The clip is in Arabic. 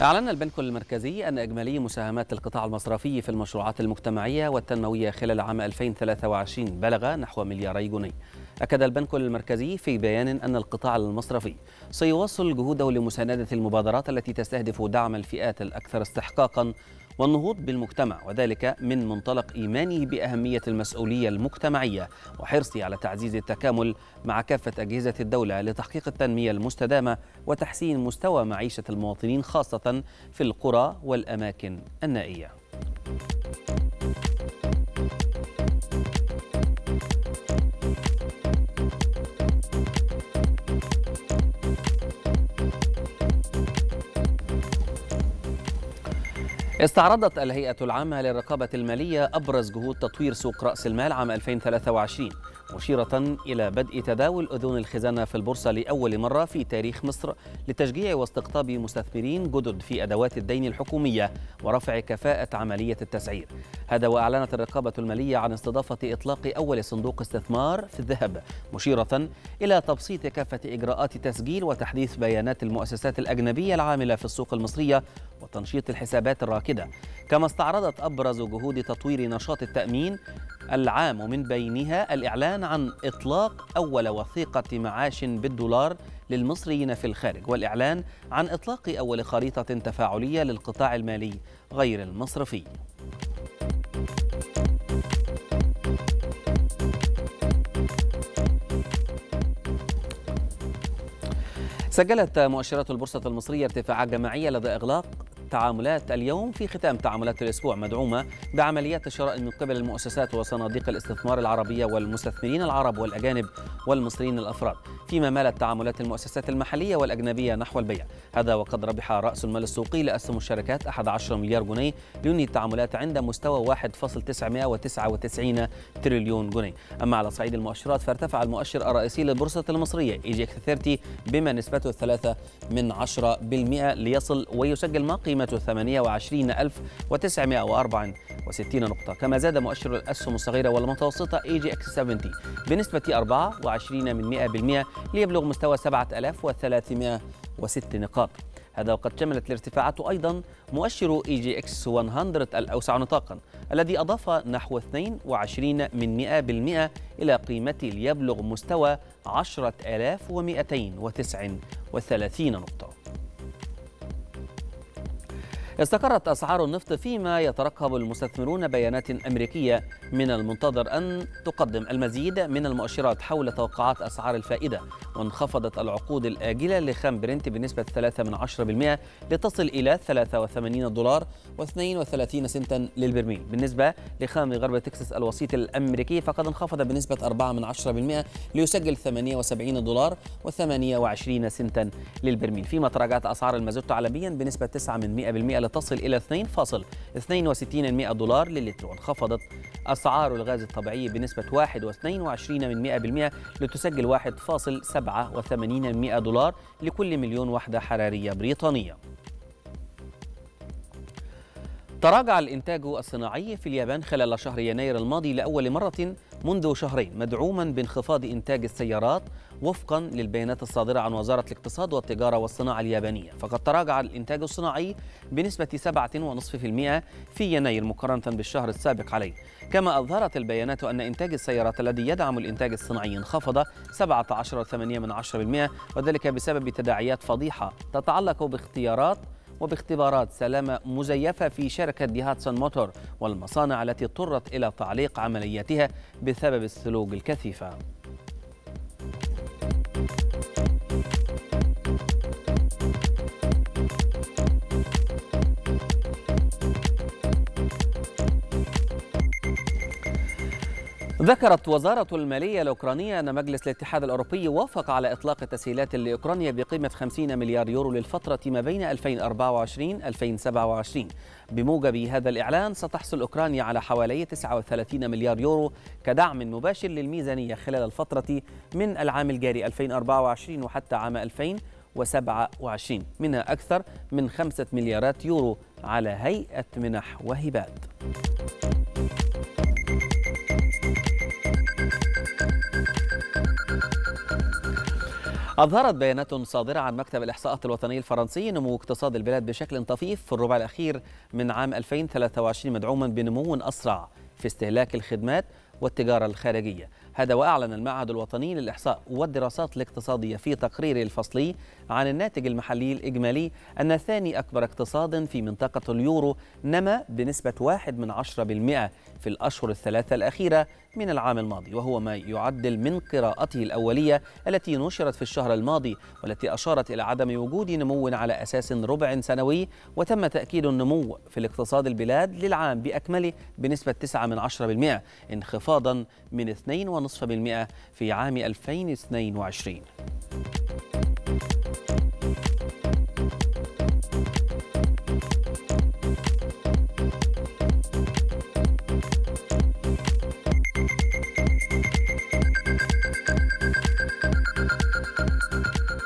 أعلن البنك المركزي أن إجمالي مساهمات القطاع المصرفي في المشروعات المجتمعية والتنموية خلال عام 2023 بلغ نحو ملياري جنيه. أكد البنك المركزي في بيان أن القطاع المصرفي سيواصل جهوده لمساندة المبادرات التي تستهدف دعم الفئات الأكثر استحقاقا والنهوض بالمجتمع، وذلك من منطلق إيمانه بأهمية المسؤولية المجتمعية وحرصه على تعزيز التكامل مع كافة أجهزة الدولة لتحقيق التنمية المستدامة وتحسين مستوى معيشة المواطنين خاصة في القرى والأماكن النائية. استعرضت الهيئة العامة للرقابة المالية أبرز جهود تطوير سوق رأس المال عام 2023، مشيرة إلى بدء تداول أذون الخزانة في البورصة لأول مرة في تاريخ مصر لتشجيع واستقطاب مستثمرين جدد في أدوات الدين الحكومية ورفع كفاءة عملية التسعير. هذا وأعلنت الرقابة المالية عن استضافة إطلاق أول صندوق استثمار في الذهب، مشيرة إلى تبسيط كافة إجراءات تسجيل وتحديث بيانات المؤسسات الأجنبية العاملة في السوق المصرية وتنشيط الحسابات الراكدة. كما استعرضت أبرز جهود تطوير نشاط التأمين العام ومن بينها الإعلان عن إطلاق أول وثيقة معاش بالدولار للمصريين في الخارج، والإعلان عن إطلاق أول خريطة تفاعلية للقطاع المالي غير المصرفي. سجلت مؤشرات البورصة المصرية ارتفاعات جماعية لدى إغلاق تعاملات اليوم في ختام تعاملات الأسبوع، مدعومة بعمليات الشراء من قبل المؤسسات وصناديق الاستثمار العربية والمستثمرين العرب والأجانب والمصريين الأفراد، فيما مالت تعاملات المؤسسات المحلية والأجنبية نحو البيع. هذا وقد ربح رأس المال السوقي لأسهم الشركات 11 مليار جنيه لينهي التعاملات عند مستوى 1.999 تريليون جنيه. أما على صعيد المؤشرات فارتفع المؤشر الرئيسي للبورصة المصرية EGX 30 بما نسبته 3% ليصل ويسجل ما قيمته 28,964 نقطة. كما زاد مؤشر الأسهم الصغيرة والمتوسطة EGX 70 بنسبة 24% ليبلغ مستوى 7,306 نقاط. هذا وقد شملت الارتفاعات أيضا مؤشر EGX 100 الأوسع نطاقا الذي أضاف نحو 22% إلى قيمته ليبلغ مستوى 10,239 نقطة. استقرت أسعار النفط فيما يترقب المستثمرون بيانات أمريكية من المنتظر أن تقدم المزيد من المؤشرات حول توقعات أسعار الفائدة، وانخفضت العقود الآجلة لخام برنت بنسبة 3% لتصل إلى $33.32 للبرميل. بالنسبة لخام غرب تكساس الوسيط الأمريكي فقد انخفض بنسبة 4% ليسجل $28.28 للبرميل، فيما تراجعت أسعار المازوت عالميا بنسبة 9% لتصل إلى $2.62 للتر، وانخفضت أسعار الغاز الطبيعي بنسبة 21% لتسجل $1.87 لكل مليون وحدة حرارية بريطانية. تراجع الإنتاج الصناعي في اليابان خلال شهر يناير الماضي لأول مرة منذ شهرين، مدعوما بانخفاض إنتاج السيارات وفقا للبيانات الصادرة عن وزارة الاقتصاد والتجارة والصناعة اليابانية. فقد تراجع الإنتاج الصناعي بنسبة 7.5% في يناير مقارنة بالشهر السابق عليه. كما أظهرت البيانات أن إنتاج السيارات الذي يدعم الإنتاج الصناعي انخفض 17.8%، وذلك بسبب تداعيات فضيحة تتعلق باختبارات سلامة مزيفة في شركة ديهاتسون موتور والمصانع التي اضطرت إلى تعليق عملياتها بسبب الثلوج الكثيفة. ذكرت وزارة المالية الأوكرانية أن مجلس الاتحاد الأوروبي وافق على إطلاق تسهيلات لأوكرانيا بقيمة 50 مليار يورو للفترة ما بين 2024-2027. بموجب هذا الإعلان ستحصل أوكرانيا على حوالي 39 مليار يورو كدعم مباشر للميزانية خلال الفترة من العام الجاري 2024 وحتى عام 2027، منها أكثر من 5 مليارات يورو على هيئة منح وهبات. أظهرت بيانات صادرة عن مكتب الإحصاءات الوطني الفرنسي نمو اقتصاد البلاد بشكل طفيف في الربع الأخير من عام 2023، مدعوما بنمو أسرع في استهلاك الخدمات والتجارة الخارجية. هذا وأعلن المعهد الوطني للإحصاء والدراسات الاقتصادية في تقريره الفصلي عن الناتج المحلي الإجمالي أن ثاني أكبر اقتصاد في منطقة اليورو نما بنسبة 1% في الأشهر الثلاثة الأخيرة من العام الماضي، وهو ما يعدل من قراءته الأولية التي نشرت في الشهر الماضي، والتي أشارت إلى عدم وجود نمو على أساس ربع سنوي. وتم تأكيد النمو في الاقتصاد البلاد للعام بأكمله بنسبة 9%، انخفاضا من 2.5% في عام 2022.